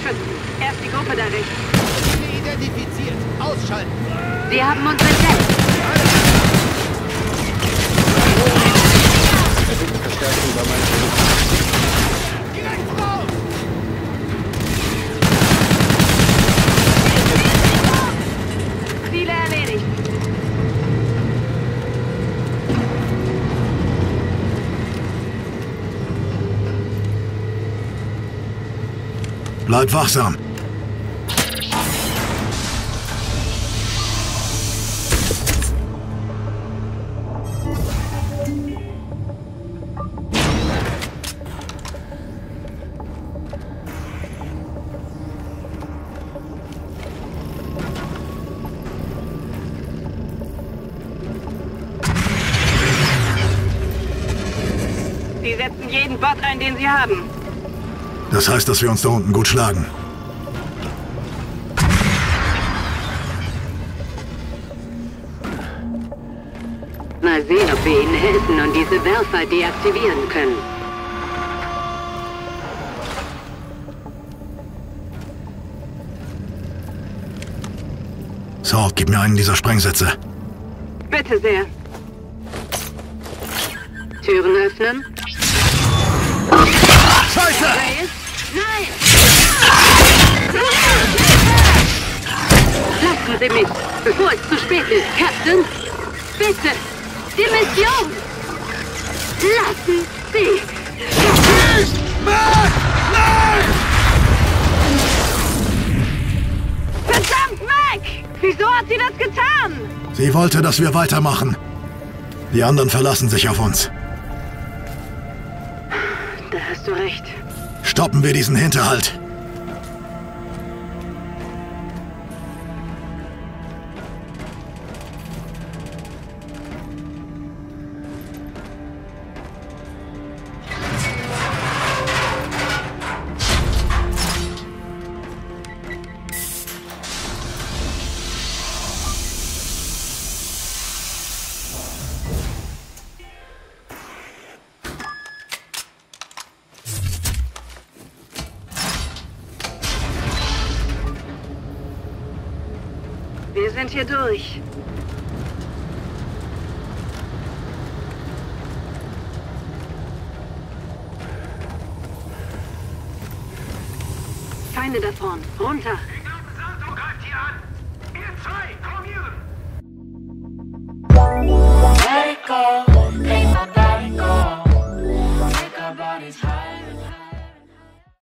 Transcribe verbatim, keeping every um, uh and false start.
beschützen. Erst die Gruppe da rechts. Ziele identifiziert. Ausschalten. Sie haben uns entdeckt. Verstärkung bei meinen Produkten. Direkt raus! Ziele erledigt. Bleib wachsam. Sie setzen jeden Bot ein, den sie haben. Das heißt, dass wir uns da unten gut schlagen. Mal sehen, ob wir ihnen helfen und diese Werfer deaktivieren können. Salt, gib mir einen dieser Sprengsätze. Bitte sehr. Türen öffnen. Scheiße! Reyes? Nein! Lassen Sie mich, bevor es zu spät ist, Captain! Bitte! Die Mission! Lassen Sie! Nicht! Mac! Nein! Verdammt, Mac! Wieso hat sie das getan? Sie wollte, dass wir weitermachen. Die anderen verlassen sich auf uns. Da hast du recht. Stoppen wir diesen Hinterhalt. Wir sind hier durch. Feinde da vorn. Runter.